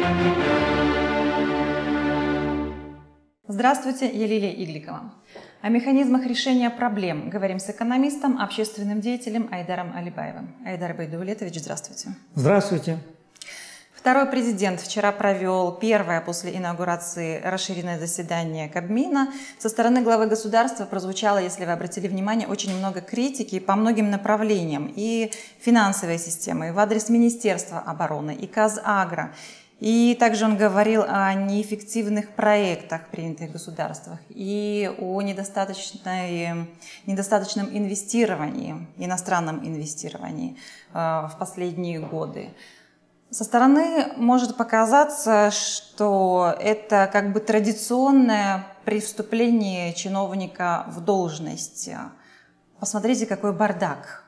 Здравствуйте, я Лилия Игликова. О механизмах решения проблем говорим с экономистом, общественным деятелем Айдаром Алибаевым. Айдар Байдувлетович, здравствуйте. Здравствуйте. Второй президент вчера провел первое после инаугурации расширенное заседание Кабмина. Со стороны главы государства прозвучало, если вы обратили внимание, очень много критики по многим направлениям. И финансовой системы, и в адрес Министерства обороны, и Казагро. И также он говорил о неэффективных проектах, принятых в государствах, и о недостаточном инвестировании, иностранном инвестировании в последние годы. Со стороны может показаться, что это как бы традиционное при вступлении чиновника в должность. Посмотрите, какой бардак.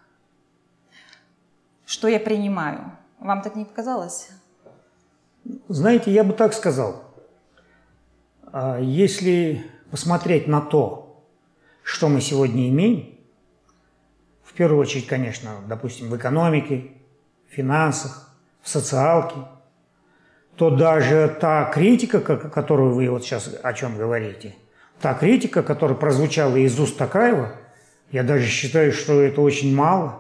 Что я принимаю? Вам так не показалось? Знаете, я бы так сказал. Если посмотреть на то, что мы сегодня имеем, в первую очередь, конечно, допустим, в экономике, в финансах, в социалке, то даже та критика, которую вы вот сейчас о чем говорите, та критика, которая прозвучала из уст Токаева, я даже считаю, что это очень мало.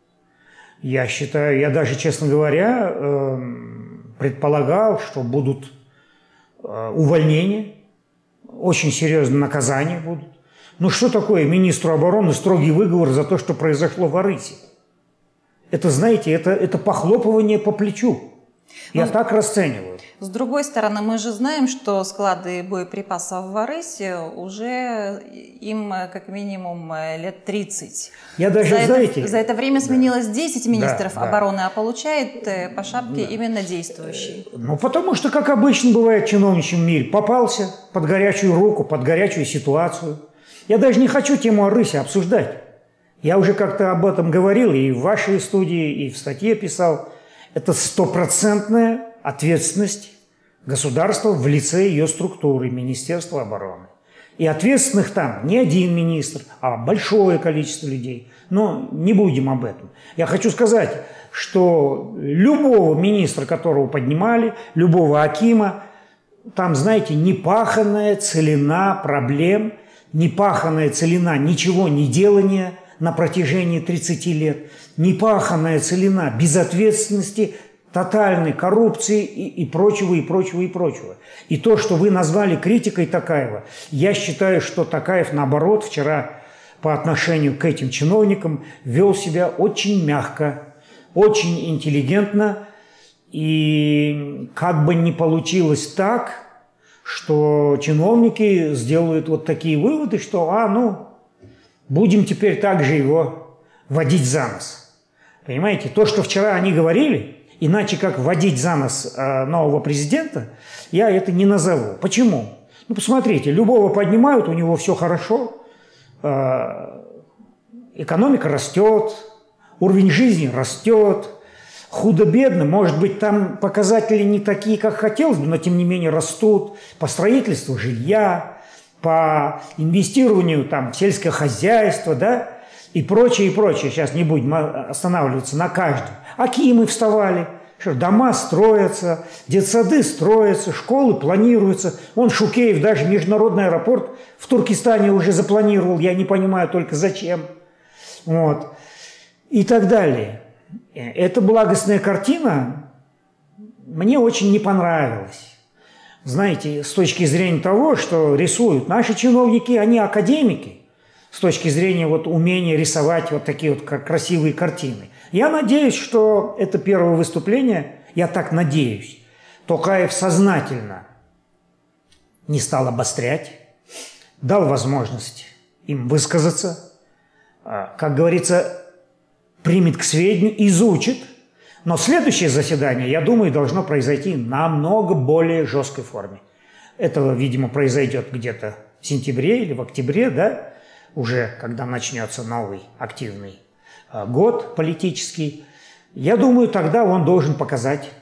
Я даже, честно говоря, предполагал, что будут увольнения, очень серьезные наказания будут. Ну что такое министру обороны строгий выговор за то, что произошло в Арысе? Это, знаете, это похлопывание по плечу. Я так расцениваю. С другой стороны, мы же знаем, что склады боеприпасов в Арысе уже им как минимум лет 30. Я даже, за это время сменилось 10 министров обороны, а получает по шапке именно действующий. Ну, потому что, как обычно бывает в чиновничьем мире, попался под горячую руку, под горячую ситуацию. Я даже не хочу тему Арыси обсуждать. Я уже как-то об этом говорил и в вашей студии, и в статье писал. Это стопроцентная ответственность государства в лице ее структуры, Министерства обороны. И ответственных там не один министр, а большое количество людей. Но не будем об этом. Я хочу сказать, что любого министра, которого поднимали, любого акима, там, знаете, непаханная целина проблем, непаханная целина ничего не делания на протяжении 30 лет, непаханная целина безответственности, тотальной коррупции и прочего, и прочего, и прочего. И то, что вы назвали критикой Токаева, я считаю, что Токаев, наоборот, вчера по отношению к этим чиновникам вел себя очень мягко, очень интеллигентно, и как бы не получилось так, что чиновники сделают вот такие выводы, что, будем теперь также его водить за нос. Понимаете, то, что вчера они говорили, иначе как водить за нос нового президента, я это не назову. Почему? Ну, посмотрите, любого поднимают, у него все хорошо, экономика растет, уровень жизни растет, худо-бедно, может быть, там показатели не такие, как хотелось бы, но тем не менее растут по строительству жилья, по инвестированию там, в сельское хозяйство, да, и прочее, и прочее. Сейчас не будем останавливаться на каждом. Акимы вставали, что дома строятся, детсады строятся, школы планируются. Шукеев даже международный аэропорт в Туркестане уже запланировал, я не понимаю только зачем. Вот. И так далее. Эта благостная картина мне очень не понравилась. Знаете, с точки зрения того, что рисуют наши чиновники, они академики, с точки зрения умения рисовать вот такие вот красивые картины. Я надеюсь, что это первое выступление, я так надеюсь, Токаев сознательно не стал обострять, дал возможность им высказаться, как говорится, примет к сведению, изучит. Но следующее заседание, я думаю, должно произойти намного более жесткой форме. Это, видимо, произойдет где-то в сентябре или в октябре, да, уже когда начнется новый активный год политический. Я думаю, тогда он должен показать,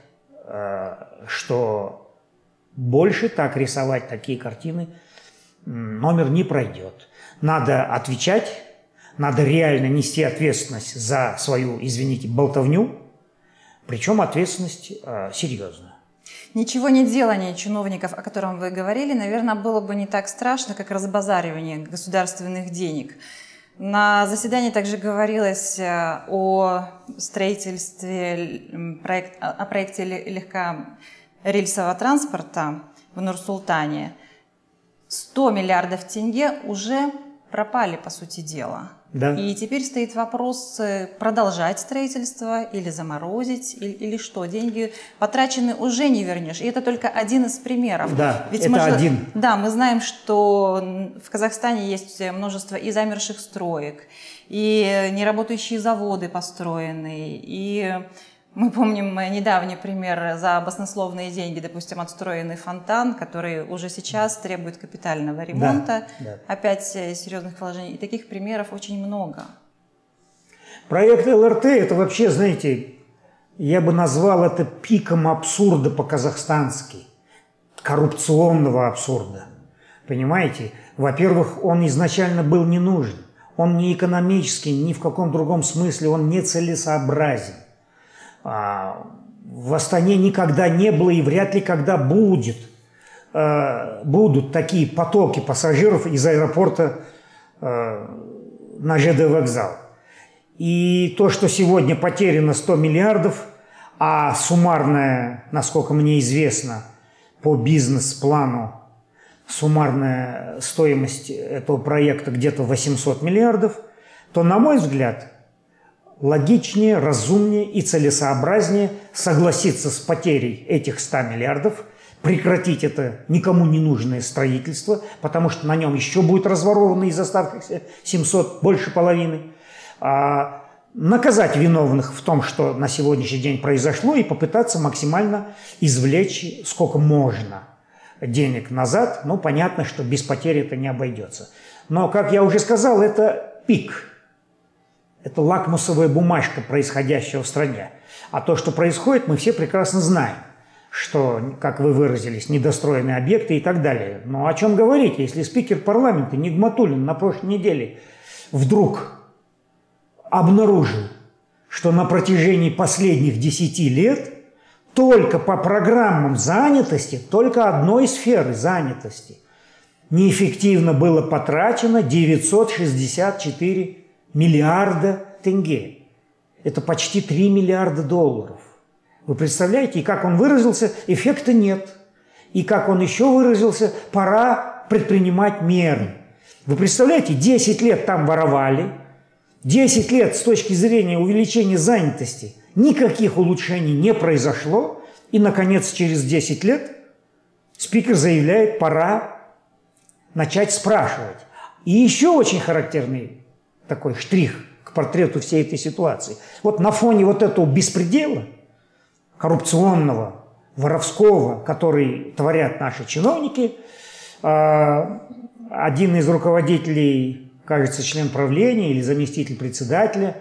что больше так рисовать такие картины номер не пройдет. Надо отвечать, надо реально нести ответственность за свою, извините, болтовню, причем ответственность серьезная. Ничего не делание чиновников, о котором вы говорили, наверное, было бы не так страшно, как разбазаривание государственных денег. На заседании также говорилось о строительстве, о проекте легкорельсового транспорта в Нур-Султане. 100 миллиардов тенге уже пропали, по сути дела. Да. И теперь стоит вопрос, продолжать строительство или заморозить, или что. Деньги потрачены уже не вернешь. И это только один из примеров. Да, ведь это один. Да, мы знаем, что в Казахстане есть множество и замерших строек, и неработающие заводы построенные, и мы помним недавний пример за баснословные деньги, допустим, отстроенный фонтан, который уже сейчас требует капитального ремонта, опять серьезных вложений. И таких примеров очень много. Проект ЛРТ – это вообще, знаете, я бы назвал это пиком абсурда по-казахстански, коррупционного абсурда. Понимаете? Во-первых, он изначально был не нужен. Он не экономический, ни в каком другом смысле, он не целесообразен. В Астане никогда не было и вряд ли когда будут такие потоки пассажиров из аэропорта на ЖД вокзал. И то, что сегодня потеряно 100 миллиардов, а суммарная, насколько мне известно, по бизнес-плану, суммарная стоимость этого проекта где-то 800 миллиардов, то, на мой взгляд, логичнее, разумнее и целесообразнее согласиться с потерей этих 100 миллиардов, прекратить это никому не нужное строительство, потому что на нем еще будет разворовано из оставшихся 700, больше половины, наказать виновных в том, что на сегодняшний день произошло, и попытаться максимально извлечь сколько можно денег назад. Ну, понятно, что без потери это не обойдется. Но, как я уже сказал, это пик. Это лакмусовая бумажка происходящего в стране. А то, что происходит, мы все прекрасно знаем, что, как вы выразились, недостроенные объекты и так далее. Но о чем говорить, если спикер парламента Нигматуллин на прошлой неделе вдруг обнаружил, что на протяжении последних 10 лет только по программам занятости, только одной сферы занятости неэффективно было потрачено 964 миллиарда тенге. Это почти 3 миллиарда долларов. Вы представляете, и как он выразился, эффекта нет. И как он еще выразился, пора предпринимать меры. Вы представляете, 10 лет там воровали, 10 лет с точки зрения увеличения занятости никаких улучшений не произошло, и, наконец, через 10 лет спикер заявляет, пора начать спрашивать. И еще очень характерный такой штрих к портрету всей этой ситуации. Вот на фоне вот этого беспредела, коррупционного, воровского, который творят наши чиновники, один из руководителей, кажется, член правления или заместитель председателя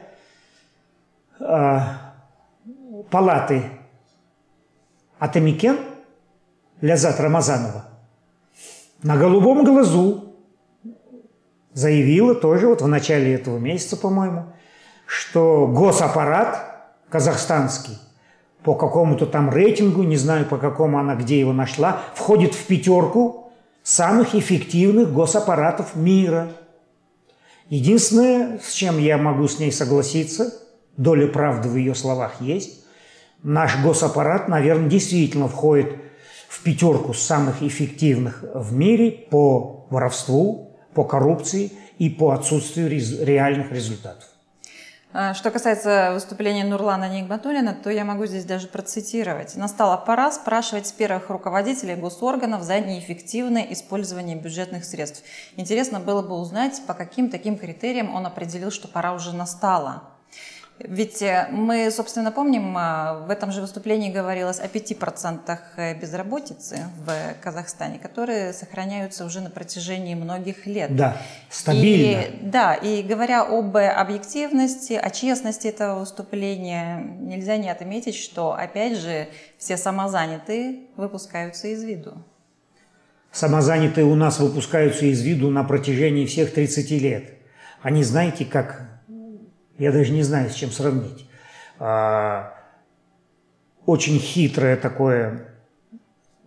палаты Атамикен Ляззат Рамазанова на голубом глазу заявила тоже вот в начале этого месяца, по-моему, что госаппарат казахстанский по какому-то там рейтингу, не знаю по какому она где его нашла, входит в 5 самых эффективных госаппаратов мира. Единственное, с чем я могу с ней согласиться, доля правды в ее словах есть, наш госаппарат, наверное, действительно входит в 5 самых эффективных в мире по воровству, по коррупции и по отсутствию реальных результатов. Что касается выступления Нурлана Нигматуллина, то я могу здесь даже процитировать. «Настала пора спрашивать с первых руководителей госорганов за неэффективное использование бюджетных средств». Интересно было бы узнать, по каким таким критериям он определил, что пора уже настала. Ведь мы, собственно, помним, в этом же выступлении говорилось о 5% безработицы в Казахстане, которые сохраняются уже на протяжении многих лет. Да, стабильно. И говоря об объективности, о честности этого выступления, нельзя не отметить, что, опять же, все самозанятые выпускаются из виду. Самозанятые у нас выпускаются из виду на протяжении всех 30 лет. Они, знаете, как... Я даже не знаю, с чем сравнить. Очень хитрое такое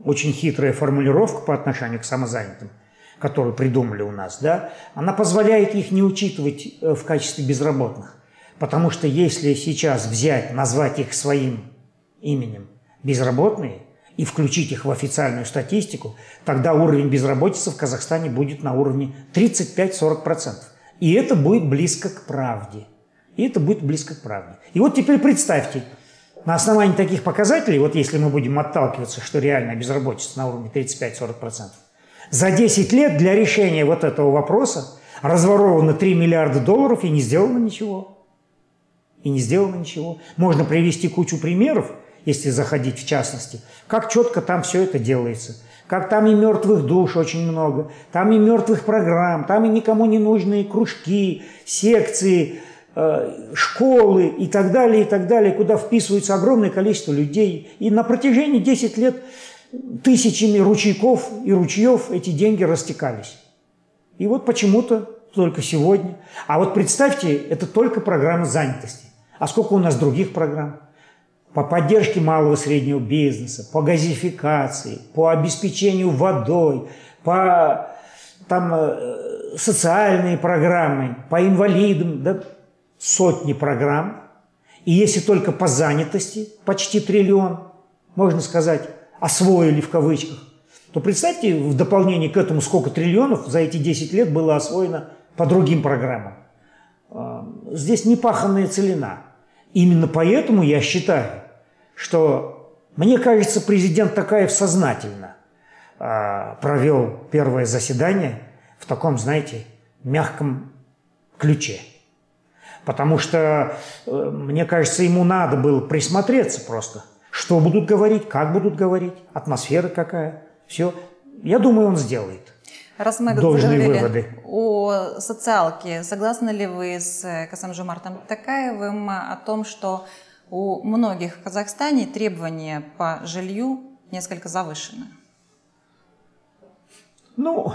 очень хитрая формулировка по отношению к самозанятым, которую придумали у нас, да, она позволяет их не учитывать в качестве безработных. Потому что если сейчас взять, назвать их своим именем безработные и включить их в официальную статистику, тогда уровень безработицы в Казахстане будет на уровне 35-40%. И это будет близко к правде. И это будет близко к правде. И вот теперь представьте, на основании таких показателей, вот если мы будем отталкиваться, что реальная безработица на уровне 35-40%, за 10 лет для решения вот этого вопроса разворовано 3 миллиарда долларов и не сделано ничего. И не сделано ничего. Можно привести кучу примеров, если заходить в частности, как четко там все это делается. Как там и мертвых душ очень много, там и мертвых программ, там и никому не нужные кружки, секции, школы и так далее, куда вписывается огромное количество людей. И на протяжении 10 лет тысячами ручейков и ручьев эти деньги растекались. И вот почему-то только сегодня. А вот представьте, это только программа занятости. А сколько у нас других программ? По поддержке малого и среднего бизнеса, по газификации, по обеспечению водой, по социальные программы, по инвалидам, да, сотни программ. И если только по занятости почти 1 триллион, можно сказать, освоили в кавычках, то представьте в дополнение к этому, сколько триллионов за эти 10 лет было освоено по другим программам. Здесь непаханная целина. Именно поэтому я считаю, что, мне кажется, президент Токаев сознательно провел первое заседание в таком, знаете, мягком ключе. Потому что, мне кажется, ему надо было присмотреться просто, что будут говорить, как будут говорить, атмосфера какая, все. Я думаю, он сделает. Раз мы заговорили о социалке, согласны ли вы с Касым-Жомартом Токаевым о том, что у многих в Казахстане требования по жилью несколько завышены? Ну,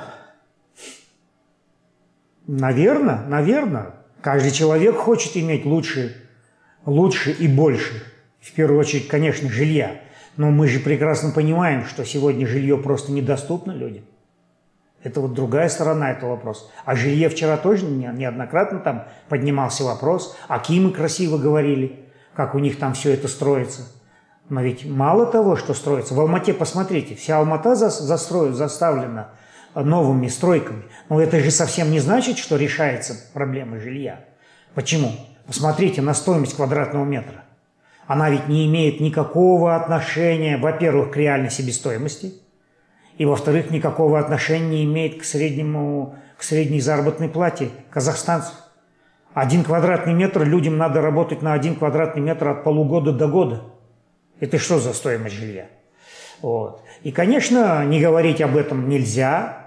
наверное. Каждый человек хочет иметь лучше и больше. В первую очередь, конечно, жилья. Но мы же прекрасно понимаем, что сегодня жилье просто недоступно людям. Это вот другая сторона этого вопроса. О жилье вчера тоже неоднократно там поднимался вопрос. Акимы красиво говорили, как у них там все это строится. Но ведь мало того, что строится. В Алмате, посмотрите, вся Алмата заставлена новыми стройками. Но это же совсем не значит, что решается проблема жилья. Почему? Посмотрите на стоимость квадратного метра. Она ведь не имеет никакого отношения, во-первых, к реальной себестоимости, и, во-вторых, никакого отношения не имеет к средней заработной плате казахстанцев. 1 квадратный метр, людям надо работать на 1 квадратный метр от полугода до года. Это что за стоимость жилья? Вот. И, конечно, не говорить об этом нельзя.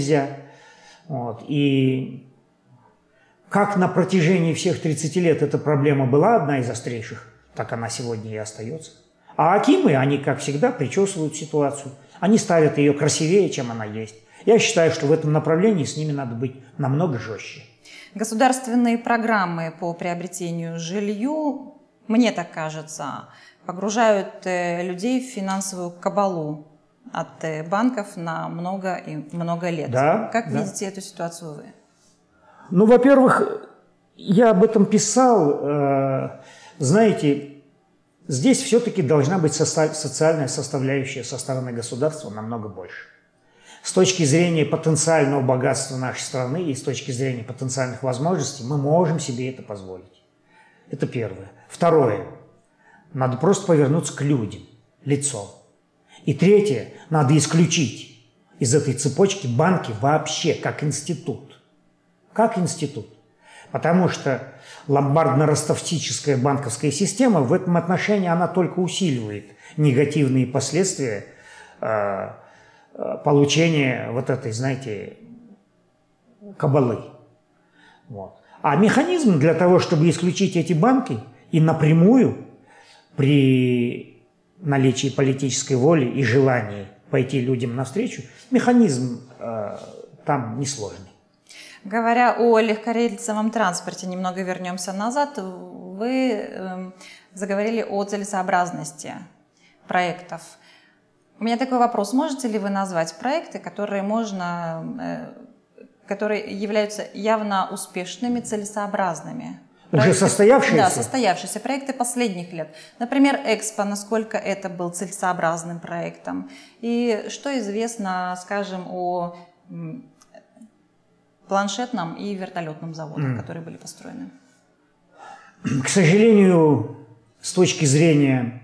Вот. И как на протяжении всех 30 лет эта проблема была одна из острейших, так она сегодня и остается. А акимы, они, как всегда, причесывают ситуацию. Они ставят ее красивее, чем она есть. Я считаю, что в этом направлении с ними надо быть намного жестче. Государственные программы по приобретению жилью, мне так кажется, погружают людей в финансовую кабалу от банков на много и много лет. Да, как да. видите эту ситуацию вы? Ну, во-первых, я об этом писал. Знаете, здесь все-таки должна быть социальная составляющая со стороны государства намного больше. С точки зрения потенциального богатства нашей страны и с точки зрения потенциальных возможностей мы можем себе это позволить. Это первое. Второе. Надо просто повернуться к людям лицом. И третье. Надо исключить из этой цепочки банки вообще как институт. Как институт. Потому что ломбардно-ростовцическая банковская система в этом отношении она только усиливает негативные последствия получения вот этой, знаете, кабалы. Вот. А механизм для того, чтобы исключить эти банки и напрямую при наличии политической воли и желании пойти людям навстречу, механизм там несложный. Говоря о легкорельсовом транспорте, немного вернемся назад, вы заговорили о целесообразности проектов. У меня такой вопрос. Можете ли вы назвать проекты, которые являются явно успешными, целесообразными? Уже состоявшиеся? Да, состоявшиеся проекты последних лет. Например, Экспо, насколько это был целесообразным проектом. И что известно, скажем, о планшетном и вертолетном заводах, которые были построены? К сожалению, с точки зрения,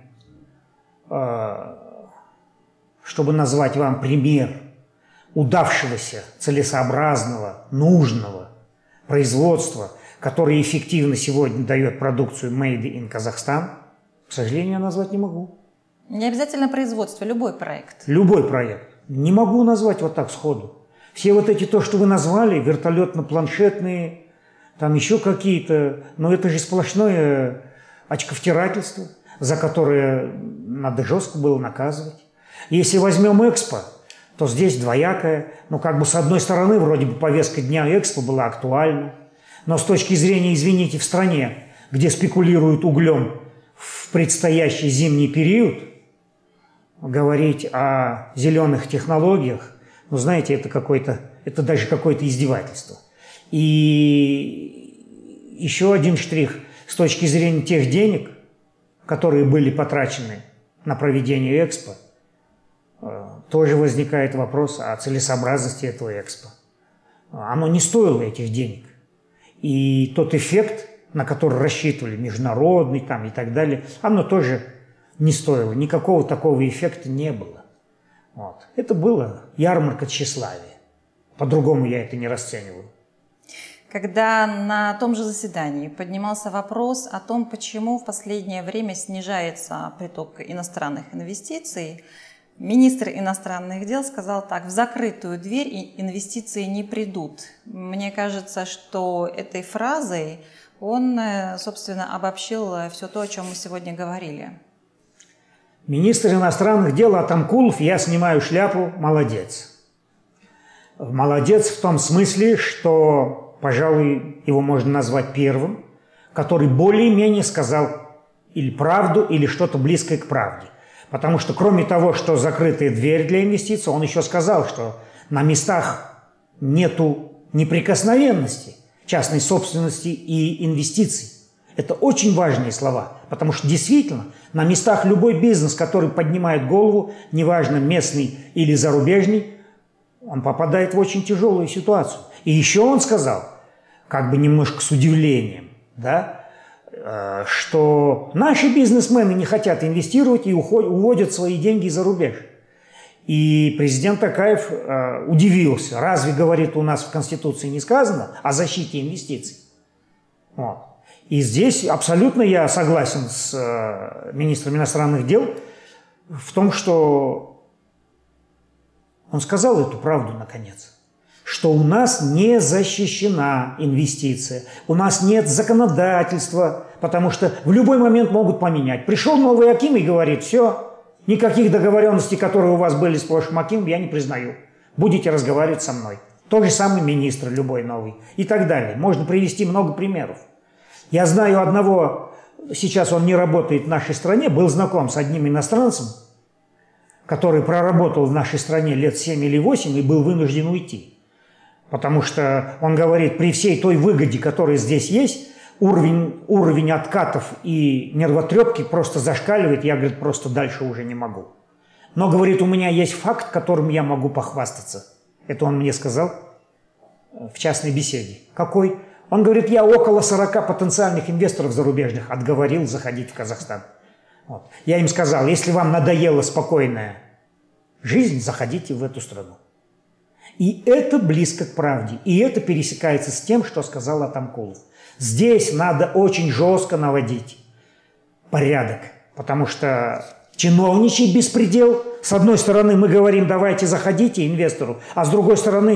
чтобы назвать вам пример удавшегося, целесообразного, нужного производства, которое эффективно сегодня дает продукцию Made in Kazakhstan, к сожалению, я назвать не могу. Не обязательно производство, любой проект. Любой проект. Не могу назвать вот так сходу. Все вот эти, то, что вы назвали, вертолетно-планшетные, там еще какие-то, но это же сплошное очковтирательство, за которое надо жестко было наказывать. Если возьмем Экспо, то здесь двоякое. Ну, как бы с одной стороны, вроде бы повестка дня Экспо была актуальна, но с точки зрения, извините, в стране, где спекулируют углем в предстоящий зимний период, говорить о зеленых технологиях, ну, знаете, это даже какое-то издевательство. И еще один штрих с точки зрения тех денег, которые были потрачены на проведение Экспо, тоже возникает вопрос о целесообразности этого Экспо. Оно не стоило этих денег. И тот эффект, на который рассчитывали, международный там и так далее, оно тоже не стоило. Никакого такого эффекта не было. Вот. Это было ярмарка тщеславия. По-другому я это не расцениваю. Когда на том же заседании поднимался вопрос о том, почему в последнее время снижается приток иностранных инвестиций, министр иностранных дел сказал так: в закрытую дверь инвестиции не придут. Мне кажется, что этой фразой он, собственно, обобщил все то, о чем мы сегодня говорили. Министр иностранных дел Атамкулов, я снимаю шляпу, молодец. Молодец в том смысле, что, пожалуй, его можно назвать первым, который более-менее сказал или правду, или что-то близкое к правде. Потому что кроме того, что закрытая дверь для инвестиций, он еще сказал, что на местах нету неприкосновенности частной собственности и инвестиций. Это очень важные слова, потому что действительно на местах любой бизнес, который поднимает голову, неважно местный или зарубежный, он попадает в очень тяжелую ситуацию. И еще он сказал, как бы немножко с удивлением, да, что наши бизнесмены не хотят инвестировать и уводят свои деньги за рубеж. И президент Токаев удивился. Разве, говорит, у нас в Конституции не сказано о защите инвестиций? Вот. И здесь абсолютно я согласен с министром иностранных дел в том, что он сказал эту правду наконец. Что у нас не защищена инвестиция, у нас нет законодательства, потому что в любой момент могут поменять. Пришел новый аким и говорит: все, никаких договоренностей, которые у вас были с прошлым акимом, я не признаю. Будете разговаривать со мной. Тот же самый министр, любой новый и так далее. Можно привести много примеров. Я знаю одного, сейчас он не работает в нашей стране, был знаком с одним иностранцем, который проработал в нашей стране лет 7 или 8 и был вынужден уйти. Потому что он говорит, при всей той выгоде, которая здесь есть, уровень откатов и нервотрепки просто зашкаливает. Я, говорит, просто дальше уже не могу. Но, говорит, у меня есть факт, которым я могу похвастаться. Это он мне сказал в частной беседе. Какой? Он говорит, я около 40 потенциальных инвесторов зарубежных отговорил заходить в Казахстан. Вот. Я им сказал, если вам надоела спокойная жизнь, заходите в эту страну. И это близко к правде. И это пересекается с тем, что сказал Атамкулов. Здесь надо очень жестко наводить порядок. Потому что чиновничий беспредел. С одной стороны мы говорим, давайте заходите инвестору. А с другой стороны,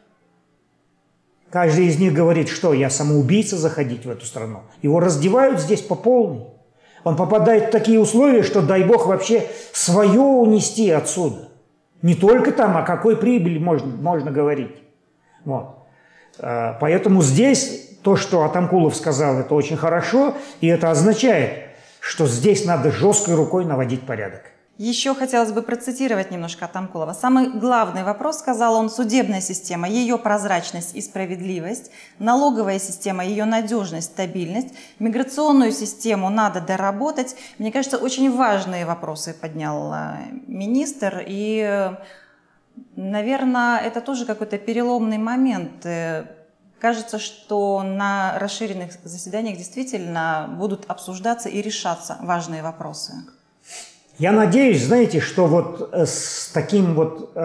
каждый из них говорит, что я самоубийца заходить в эту страну. Его раздевают здесь по полной. Он попадает в такие условия, что дай бог вообще свое унести отсюда. Не только там, о какой прибыли можно говорить. Вот. Поэтому здесь то, что Атамкулов сказал, это очень хорошо, и это означает, что здесь надо жесткой рукой наводить порядок. Еще хотелось бы процитировать немножко Атамкулова. Самый главный вопрос, сказал он, судебная система, ее прозрачность и справедливость, налоговая система, ее надежность, стабильность, миграционную систему надо доработать. Мне кажется, очень важные вопросы поднял министр. И, наверное, это тоже какой-то переломный момент. Кажется, что на расширенных заседаниях действительно будут обсуждаться и решаться важные вопросы. Я надеюсь, знаете, что вот с таким вот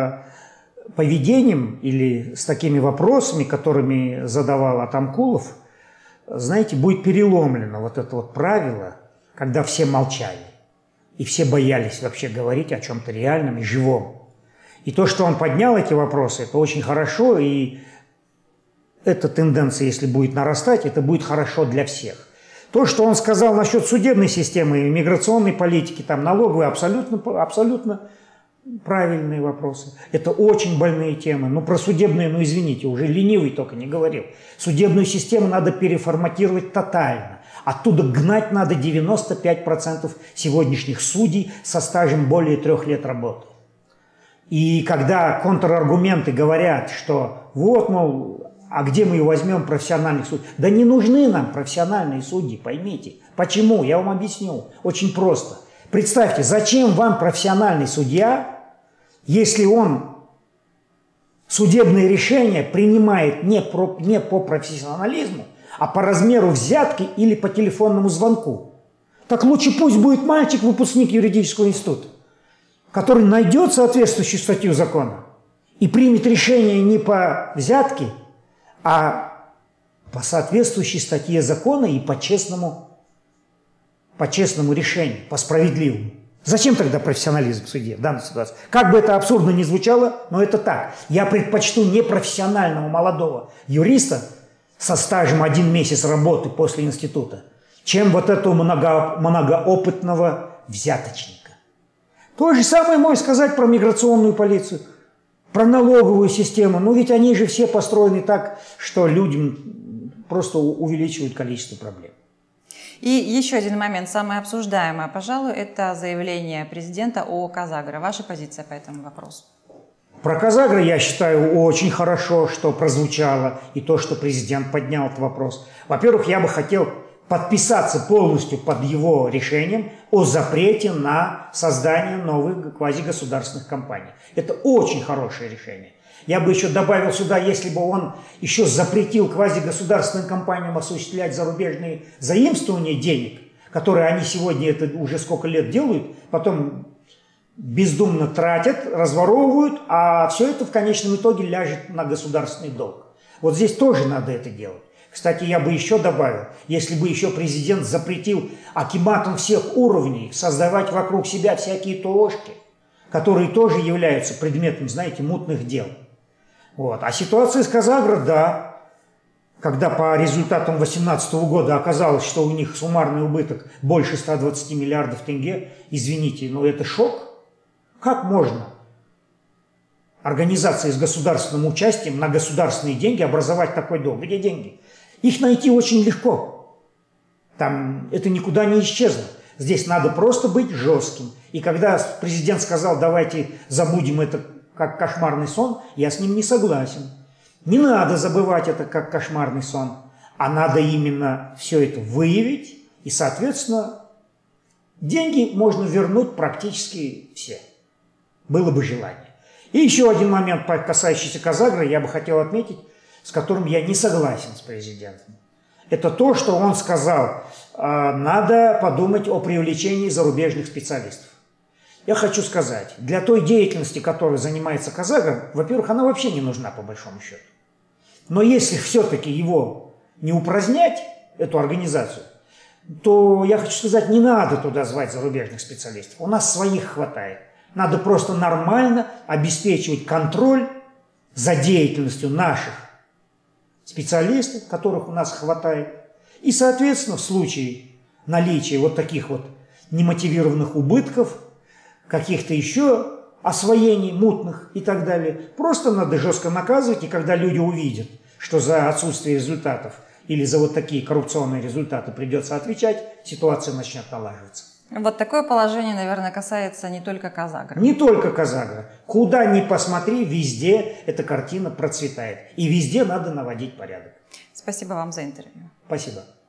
поведением или с такими вопросами, которыми задавал Атамкулов, знаете, будет переломлено вот это вот правило, когда все молчали и все боялись вообще говорить о чем-то реальном и живом. И то, что он поднял эти вопросы, это очень хорошо, и эта тенденция, если будет нарастать, это будет хорошо для всех. То, что он сказал насчет судебной системы, миграционной политики, там, налоговой, абсолютно правильные вопросы. Это очень больные темы. Ну, про судебные, ну, извините, уже ленивый только не говорил. Судебную систему надо переформатировать тотально. Оттуда гнать надо 95% сегодняшних судей со стажем более 3 лет работы. И когда контраргументы говорят, что вот, мол, а где мы возьмем профессиональных судей? Да не нужны нам профессиональные судьи, поймите. Почему? Я вам объясню. Очень просто. Представьте, зачем вам профессиональный судья, если он судебные решения принимает не по профессионализму, а по размеру взятки или по телефонному звонку? Так лучше пусть будет мальчик, выпускник юридического института, который найдет соответствующую статью закона и примет решение не по взятке, а по соответствующей статье закона и по честному решению, по справедливому. Зачем тогда профессионализм в суде в данной ситуации? Как бы это абсурдно ни звучало, но это так. Я предпочту непрофессионального молодого юриста со стажем 1 месяц работы после института, чем вот этого многоопытного взяточника. То же самое можно сказать про миграционную полицию. Про налоговую систему. Ну ведь они же все построены так, что людям просто увеличивают количество проблем. И еще один момент, самое обсуждаемое, пожалуй, это заявление президента о Казагро. Ваша позиция по этому вопросу? Про Казагро, я считаю, очень хорошо, что прозвучало, и то, что президент поднял этот вопрос. Во-первых, я бы хотел подписаться полностью под его решением о запрете на создание новых квазигосударственных компаний. Это очень хорошее решение. Я бы еще добавил сюда, если бы он еще запретил квазигосударственным компаниям осуществлять зарубежные заимствования денег, которые они сегодня это уже сколько лет делают, потом бездумно тратят, разворовывают, а все это в конечном итоге ляжет на государственный долг. Вот здесь тоже надо это делать. Кстати, я бы еще добавил, если бы еще президент запретил акиматам всех уровней создавать вокруг себя всякие ТОшки, которые тоже являются предметом, знаете, мутных дел. Вот. А ситуация с Казагро, да, когда по результатам 2018 года оказалось, что у них суммарный убыток больше 120 миллиардов тенге, извините, но это шок. Как можно организации с государственным участием на государственные деньги образовать такой долг? Где деньги? Их найти очень легко. Там это никуда не исчезло. Здесь надо просто быть жестким. И когда президент сказал, давайте забудем это как кошмарный сон, я с ним не согласен. Не надо забывать это как кошмарный сон, а надо именно все это выявить. И, соответственно, деньги можно вернуть практически все. Было бы желание. И еще один момент, касающийся Казагро, я бы хотел отметить, с которым я не согласен с президентом. Это то, что он сказал, надо подумать о привлечении зарубежных специалистов. Я хочу сказать, для той деятельности, которой занимается Казагро, во-первых, она вообще не нужна по большому счету. Но если все-таки его не упразднять, эту организацию, то, я хочу сказать, не надо туда звать зарубежных специалистов. У нас своих хватает. Надо просто нормально обеспечивать контроль за деятельностью наших специалистов, которых у нас хватает. И, соответственно, в случае наличия вот таких вот немотивированных убытков, каких-то еще освоений мутных и так далее, просто надо жестко наказывать, и когда люди увидят, что за отсутствие результатов или за вот такие коррупционные результаты придется отвечать, ситуация начнет налаживаться. Вот такое положение, наверное, касается не только Казагра. Не только Казагра. Куда ни посмотри, везде эта картина процветает. И везде надо наводить порядок. Спасибо вам за интервью. Спасибо.